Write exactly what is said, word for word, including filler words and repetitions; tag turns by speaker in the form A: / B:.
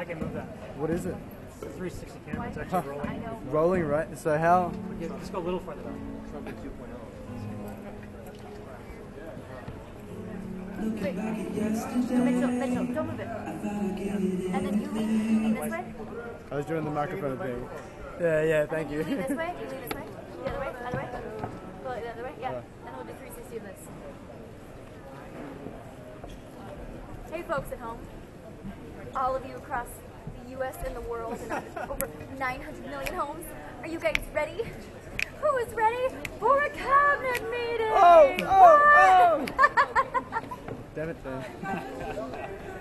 A: I can move that.
B: What is it?
A: It's a three sixty camera. It's actually rolling.
B: Rolling, right? So how?
A: Yeah, just go a little farther back.
C: Wait, Mitchell, Mitchell, don't move it. And then you lean, you lean this way.
B: I was doing the microphone thing. Yeah, yeah, thank you.
C: You lean this way, you lean this way. The other way, the other way. Go the other way, yeah. And we'll do three sixty of this. Hey folks at home. All of you across the U S and the world and over nine hundred million homes. Are you guys ready? Who is ready for a cabinet meeting?
B: Oh, oh, oh! Damn it, man.